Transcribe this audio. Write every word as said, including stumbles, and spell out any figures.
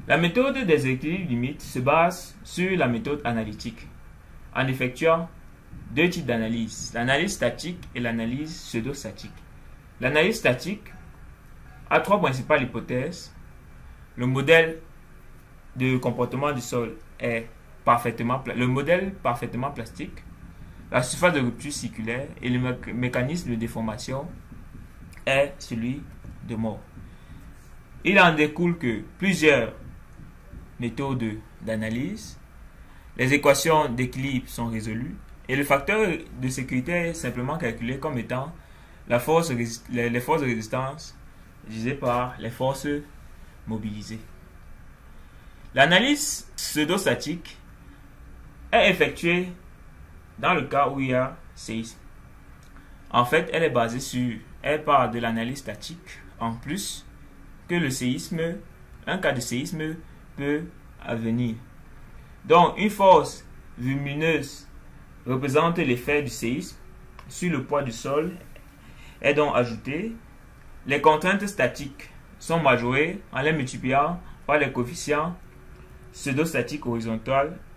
La méthode des équilibres limites se base sur la méthode analytique en effectuant deux types d'analyse, l'analyse statique et l'analyse pseudo-statique. L'analyse statique a trois principales hypothèses. Le modèle de comportement du sol est parfaitement le modèle parfaitement plastique, la surface de rupture circulaire et le mé mécanisme de déformation est celui de Moore. Il en découle que plusieurs méthodes d'analyse, les équations d'équilibre sont résolues et le facteur de sécurité est simplement calculé comme étant la force, les, les forces de résistance divisées par les forces mobilisées. L'analyse pseudo-statique est effectuée dans le cas où il y a séisme. En fait, elle est basée sur, elle part de l'analyse statique en plus que le séisme, un cas de séisme peut advenir. Donc, une force lumineuse représente l'effet du séisme sur le poids du sol est donc ajoutée. Les contraintes statiques sont majorées en les multipliant par les coefficients pseudo-statiques horizontales